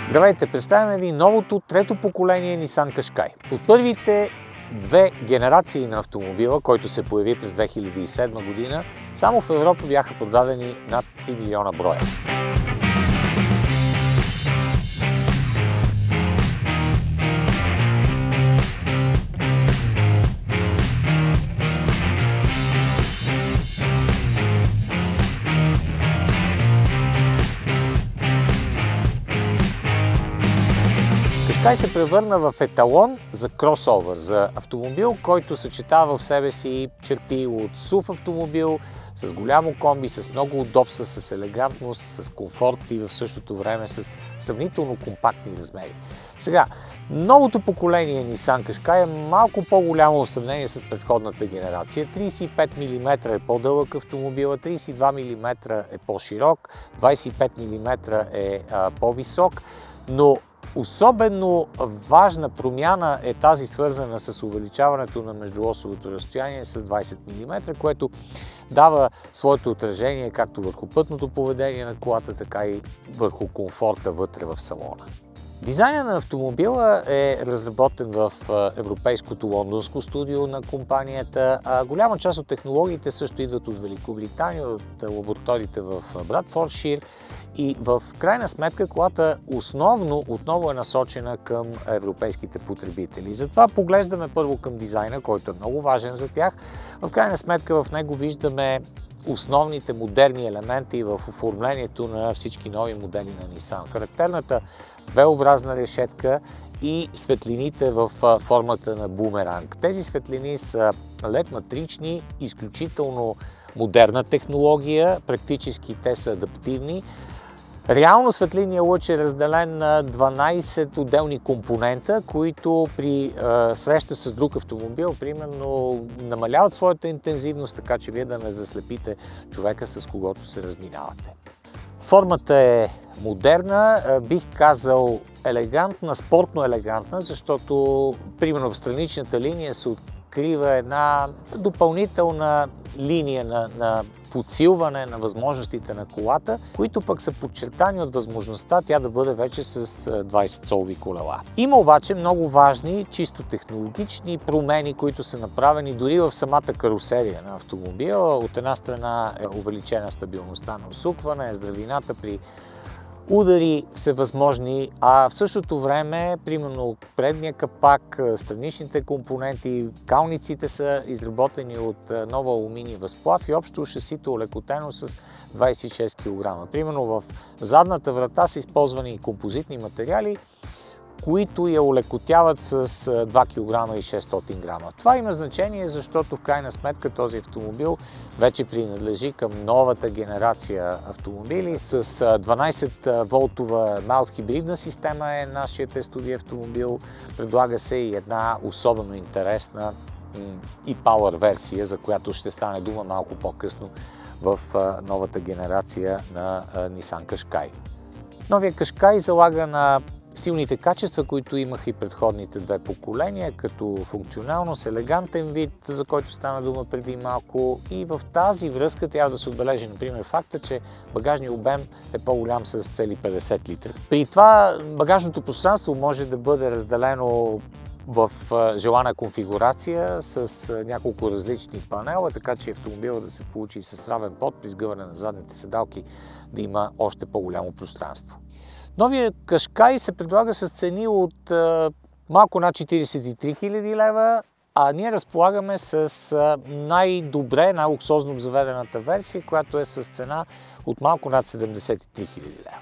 Здравейте, представяме ви новото трето поколение Nissan Qashqai. От първите две генерации на автомобила, който се появи през 2007 година, само в Европа бяха продадени над 3 милиона броя. Qashqai се превърна в еталон за кросовър, за автомобил, който съчетава в себе си черти от SUV автомобил, с голямо комби, с много удобства, с елегантност, с комфорт и в същото време с сравнително компактни размери. Сега, новото поколение Nissan Qashqai е малко по-голямо в сравнение с предходната генерация. 35 мм е по-дълъг автомобил, 32 мм е по-широк, 25 мм е по-висок, но особено важна промяна е тази, свързана с увеличаването на междуосовото разстояние с 20 мм, което дава своето отражение както върху пътното поведение на колата, така и върху комфорта вътре в салона. Дизайнът на автомобила е разработен в европейското лондонско студио на компанията, а голяма част от технологиите също идват от Великобритания, от лабораториите в Брадфордшир, и в крайна сметка колата основно отново е насочена към европейските потребители. Затова поглеждаме първо към дизайна, който е много важен за тях. В крайна сметка в него виждаме основните модерни елементи в оформлението на всички нови модели на Nissan. Характерната V-образна решетка и светлините в формата на бумеранг. Тези светлини са LED матрични, изключително модерна технология, практически те са адаптивни. Реално светлинният лъч е разделен на 12 отделни компонента, които при среща с друг автомобил, примерно, намаляват своята интензивност, така че вие да не заслепите човека, с когото се разминавате. Формата е модерна, бих казал елегантна, спортно елегантна, защото примерно в страничната линия се открива една допълнителна линия на подсилване на възможностите на колата, които пък са подчертани от възможността тя да бъде вече с 20-цолови колела. Има обаче много важни, чисто технологични промени, които са направени дори в самата карусерия на автомобила. От една страна е увеличена стабилността на усукване, здравината при удари всевъзможни, а в същото време, примерно предния капак, страничните компоненти, калниците са изработени от нова алуминиева сплав и общо шасито олекотено с 26 кг. Примерно в задната врата са използвани композитни материали, които я олекотяват с 2 кг и 600 г. Това има значение, защото в крайна сметка този автомобил вече принадлежи към новата генерация автомобили. С 12-волтова mild хибридна система е нашият SUV автомобил. Предлага се и една особено интересна e-Power версия, за която ще стане дума малко по-късно в новата генерация на Nissan Qashqai. Новия Qashqai залага на силните качества, които имаха и предходните две поколения, като функционалност, елегантен вид, за който стана дума преди малко, и в тази връзка трябва да се отбележи, например, факта, че багажният обем е по-голям с цели 50 литра. При това багажното пространство може да бъде разделено в желана конфигурация с няколко различни панела, така че автомобилът да се получи с равен под, при сгъване на задните седалки да има още по-голямо пространство. Новия Qashqai се предлага с цени от малко над 43 000 лева, а ние разполагаме с най-добре, най-луксозно обзаведената версия, която е с цена от малко над 73 000 лева.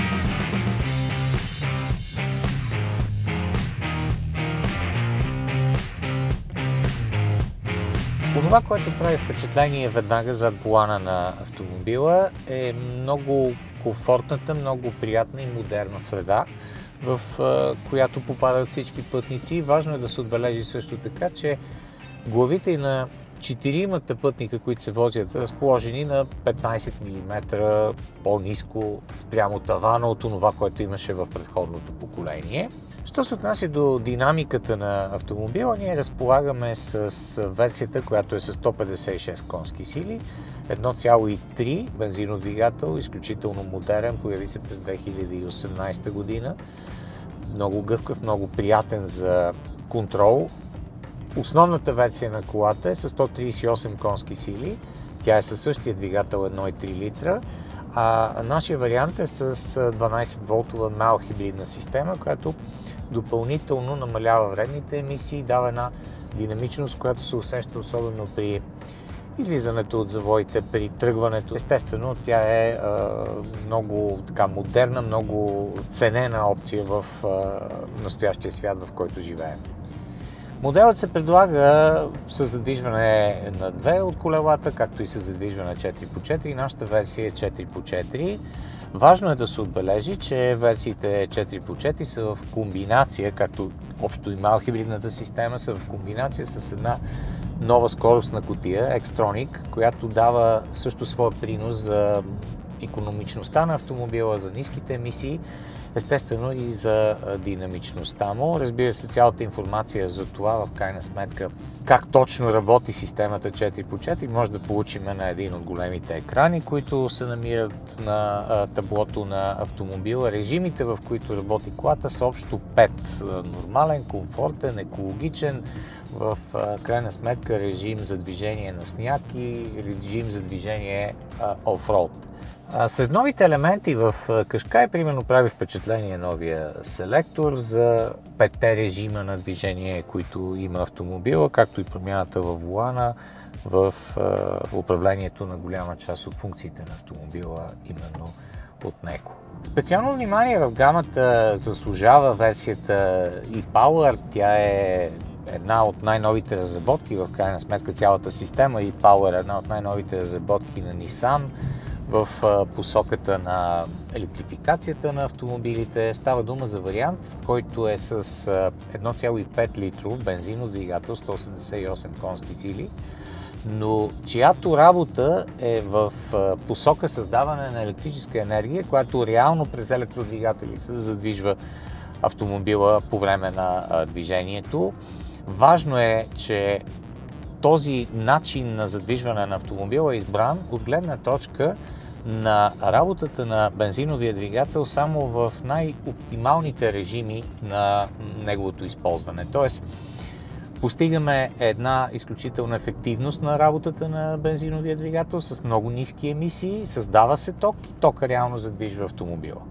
Това, което прави впечатление веднага зад волана на автомобила, е много комфортната, много приятна и модерна среда, в която попадат всички пътници. Важно е да се отбележи също така, че главите и на 4-мата пътника, които се возят, са разположени на 15 мм по-ниско спрямо тавана от това, което имаше в предходното поколение. Що се отнася до динамиката на автомобила, ние разполагаме с версията, която е с 156 конски сили, 1,3 бензинов двигател, изключително модерен, появи се през 2018 година. Много гъвкав, много приятен за контрол. Основната версия на колата е с 138 конски сили. Тя е със същия двигател 1,3 литра, а нашия вариант е с 12-волтова мал хибридна система, която допълнително намалява вредните емисии, дава една динамичност, която се усеща особено при излизането от завоите, при тръгването. Естествено, тя е много модерна, много ценена опция в настоящия свят, в който живеем. Моделът се предлага с задвижване на 2 от колелата, както и с задвижване 4x4. Нашата версия е 4x4. Важно е да се отбележи, че версиите 4x4 са в комбинация, както общо и мал хибридната система, са в комбинация с една нова скоростна кутия, Xtronic, която дава също своя принос за икономичността на автомобила, за ниските емисии, естествено и за динамичността му. Разбира се, цялата информация за това, в крайна сметка, как точно работи системата 4x4, може да получим на един от големите екрани, които се намират на таблото на автомобила. Режимите, в които работи колата, са общо 5. Нормален, комфортен, екологичен, в крайна сметка режим за движение на сняг и режим за движение оффроуд. Сред новите елементи в Qashqai, примерно, прави впечатление новия селектор за 5-те режима на движение, които има автомобила, както и промяната във волана, в управлението на голяма част от функциите на автомобила именно от него. Специално внимание в гамата заслужава версията e-Power. Тя е една от най-новите разработки, в крайна сметка цялата система e-Power е една от най-новите разработки на Nissan в посоката на електрификацията на автомобилите. Става дума за вариант, който е с 1,5 литров бензинов двигател, 188 конски сили, но чиято работа е в посока създаване на електрическа енергия, която реално през електродвигателите задвижва автомобила по време на движението. Важно е, че този начин на задвижване на автомобила е избран от гледна точка на работата на бензиновия двигател само в най-оптималните режими на неговото използване. Тоест, постигаме една изключителна ефективност на работата на бензиновия двигател с много ниски емисии, създава се ток и тока реално задвижва автомобила.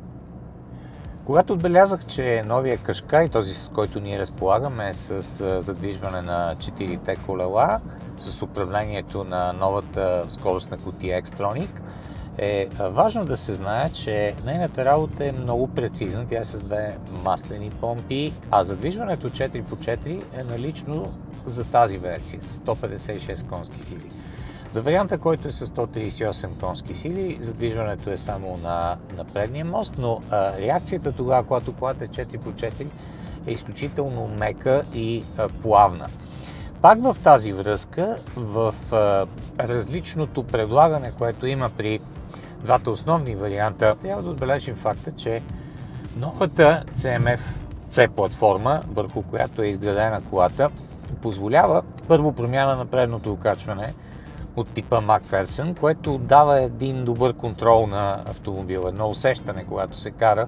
Когато отбелязах, че новия Qashqai, този с който ние разполагаме, с задвижване на 4-те колела, с управлението на новата скоростна кутия Xtronic, е важно да се знае, че нейната работа е много прецизна. Тя е с 2 маслени помпи, а задвижването 4x4 е налично за тази версия с 156 конски сили. За варианта, който е с 138 конски сили, задвижването е само на предния мост, но реакцията тогава, когато колата е 4x4, е изключително мека и плавна. Пак в тази връзка, в различното предлагане, което има при двата основни варианта, трябва да отбележим факта, че новата CMF-C платформа, върху която е изградена колата, позволява първо промяна на предното окачване от типа McPherson, което дава един добър контрол на автомобила, едно усещане, когато се кара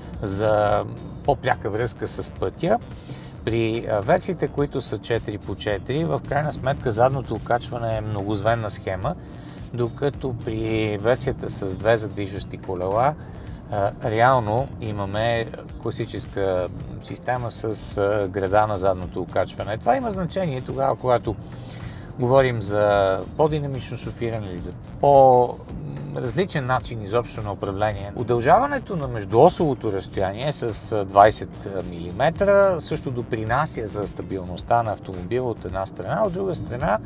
за по-пряка връзка с пътя. При версиите, които са 4x4, в крайна сметка задното окачване е многозвенна схема, докато при версията с 2 задвижващи колела реално имаме класическа система с града на задното окачване. Това има значение тогава, когато говорим за по-динамично шофиране или за по-различен начин изобщо на управление. Удължаването на междуосовото разстояние с 20 мм също допринася за стабилността на автомобила от една страна, от друга страна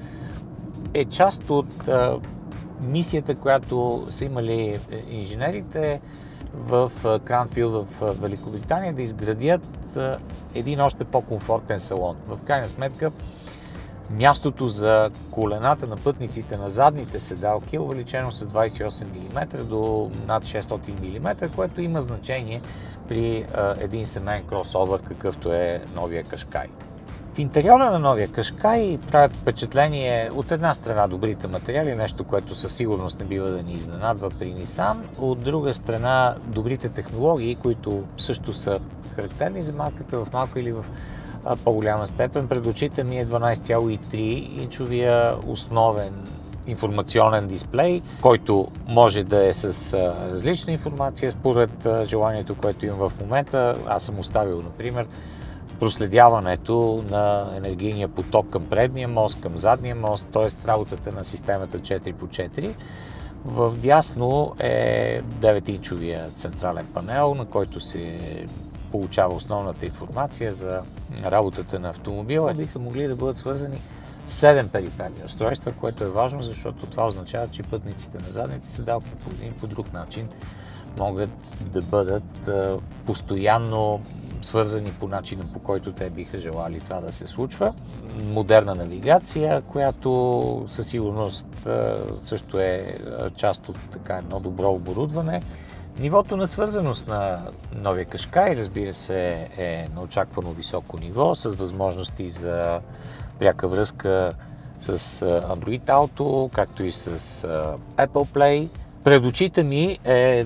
е част от мисията, която са имали инженерите в Кранфилд в Великобритания, да изградят един още по-комфортен салон. В крайна сметка, мястото за колената на пътниците на задните седалки е увеличено с 28 мм до над 600 мм, което има значение при един семейен кросовър, какъвто е новия Qashqai. В интериора на новия Qashqai правят впечатление от една страна добрите материали, нещо, което със сигурност не бива да ни изненадва при Nissan. От друга страна добрите технологии, които също са характерни за марката в малка или в по-голяма степен. Пред очите ми е 12,3-инчовия основен информационен дисплей, който може да е с различна информация според желанието, което имам в момента. Аз съм оставил, например, проследяването на енергийния поток към предния мост, към задния мост, т.е. работата на системата 4x4. В дясно е 9-инчовия централен панел, на който се получава основната информация за работата на автомобила. Биха могли да бъдат свързани 7 периферни устройства, което е важно, защото това означава, че пътниците на задните седалки по един по друг начин могат да бъдат постоянно свързани по начина, по който те биха желали това да се случва. Модерна навигация, която със сигурност също е част от едно добро оборудване. Нивото на свързаност на новия Qashqai, разбира се, е на очаквано високо ниво, с възможности за пряка връзка с Android Auto, както и с Apple Play. Пред очите ми е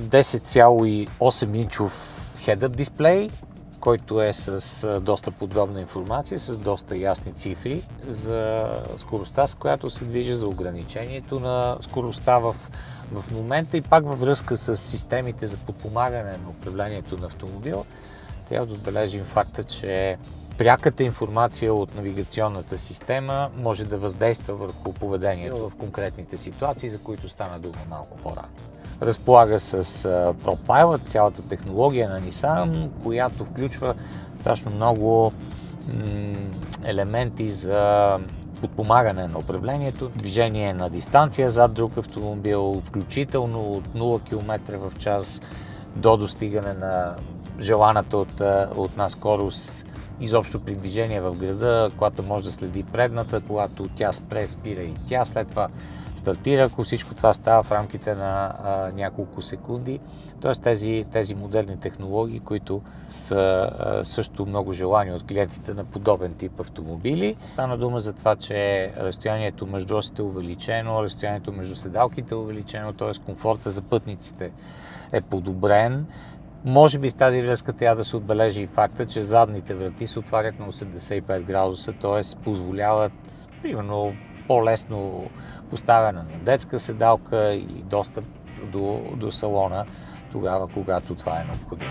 10,8-инчов head-up дисплей, който е с доста подробна информация, с доста ясни цифри за скоростта, с която се движи, за ограничението на скоростта в момента и пак във връзка с системите за подпомагане на управлението на автомобила. Трябва да отбележим факта, че пряката информация от навигационната система може да въздейства върху поведението в конкретните ситуации, за които стана дума малко по-рано. Разполага с ProPilot, цялата технология на Nissan, която включва страшно много елементи за подпомагане на управлението, движение на дистанция зад друг автомобил, включително от 0 км в час до достигане на желаната от нас скорост, изобщо при движение в града, когато може да следи предната, когато тя спира и тя след това стартира, ако всичко това става в рамките на няколко секунди. Тоест тези модерни технологии, които са също много желани от клиентите на подобен тип автомобили. Стана дума за това, че разстоянието между осите е увеличено, разстоянието между седалките е увеличено, т.е. комфорта за пътниците е подобрен. Може би в тази връзка трябва да се отбележи и факта, че задните врати се отварят на 85 градуса, т.е. позволяват примерно по-лесно поставяне на детска седалка или достъп до салона тогава, когато това е необходимо.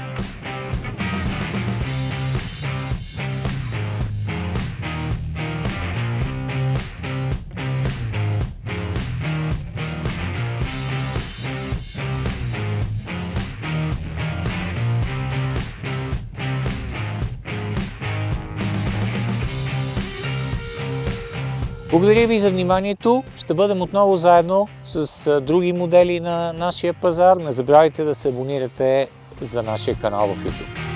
Благодаря ви за вниманието. Ще бъдем отново заедно с други модели на нашия пазар. Не забравяйте да се абонирате за нашия канал в YouTube.